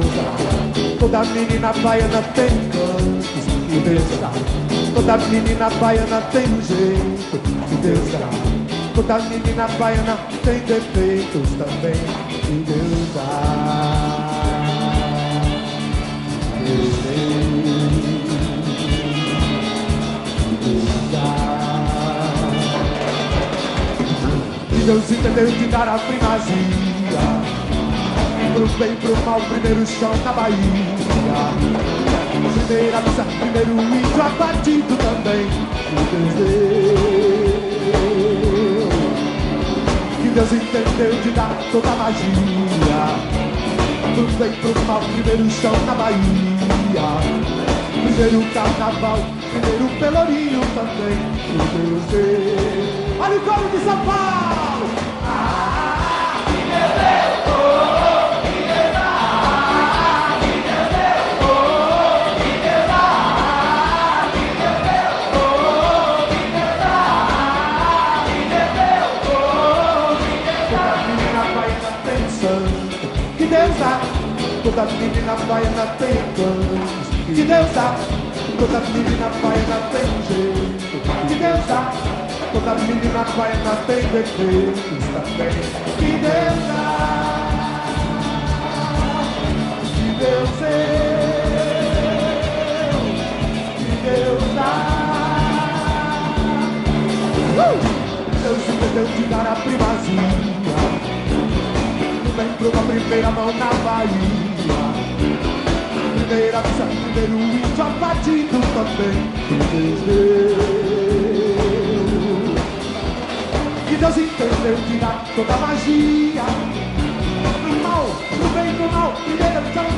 Toda menina baiana tem cantos que Deus dá. Toda menina baiana tem um jeito que Deus dá. Toda menina baiana tem defeitos também que Deus dá. E Deus entendeu de dar a primazia pro bem e pro mal, primeiro chão na Bahia. Primeira missa, primeiro índio abatido também que Deus deu. Que Deus entendeu de dar toda a magia pro bem e pro mal, primeiro chão na Bahia. Primeiro carnaval, primeiro pelourinho também que Deus deu. Olha o coro de São Paulo! Que Deus deu, que Deus dá, que Deus deu, que Deus dá, que Deus deu, que Deus dá, que Deus deu, que Deus dá. Toda menina baiana tem santo que Deus dá. Toda menina baiana tem cantos que Deus dá. Toda menina baiana tem jeito que Deus dá. Toda menina baiana tem defeitos também que Deus dá. Que Deus deu, que Deus dá. Deus entendeu de dar a primazia vem pro uma primeira mão na Bahia. Primeira missa, primeiro índio abatido também que Deus deu. Que Deus entendeu de dar toda a magia pro mal, pro bem e pro mal, primeira missa